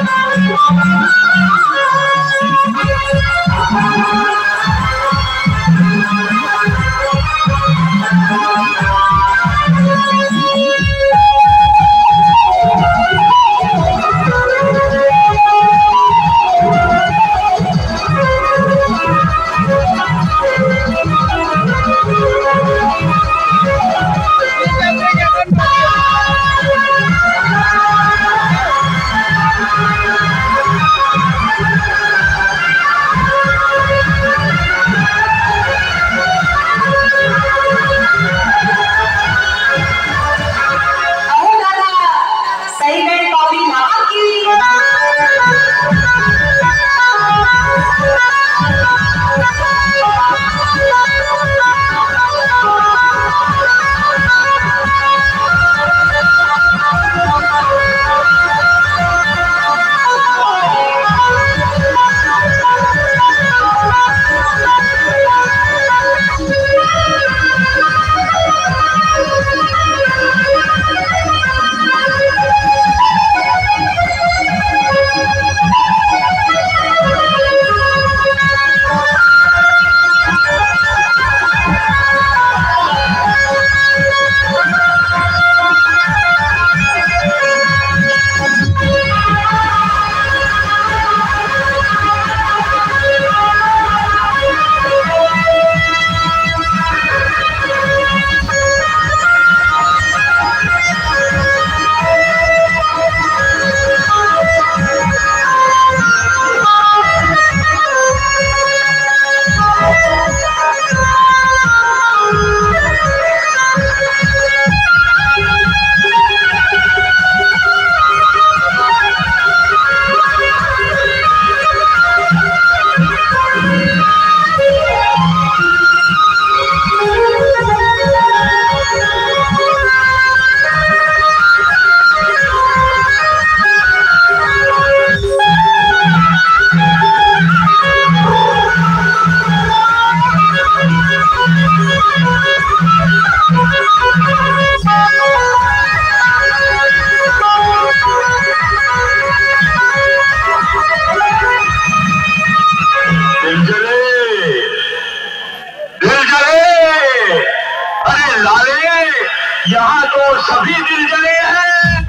यहाँ तो सभी दिल जले हैं।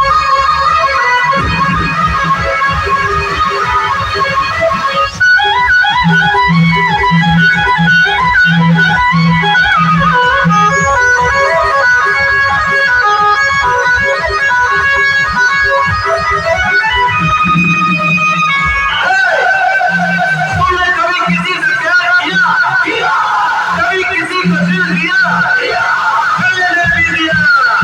तुमने कभी किसी से प्यार किया? कभी किसी को दिल दिया? मैंने भी दिया।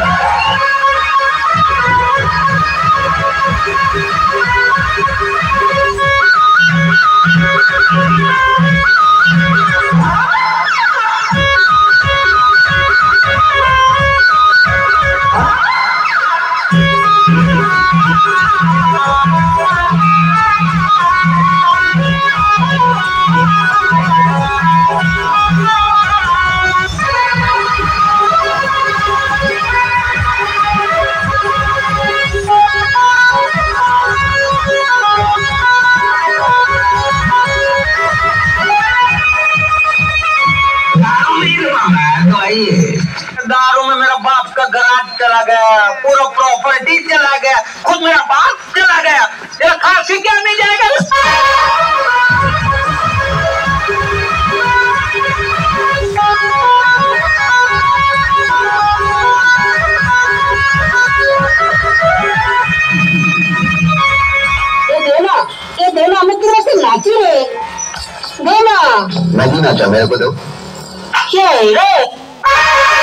दारू में मेरा बाप का गराज चला गया, पूरा प्रॉपर्टी चला गया, खुद मेरा बाप चला गया, तेरा खांसी क्या मिल जाएगा? ये देना मैं तेरे से नाची रे, देना नहीं नाचा, मेरे को दो। ये रे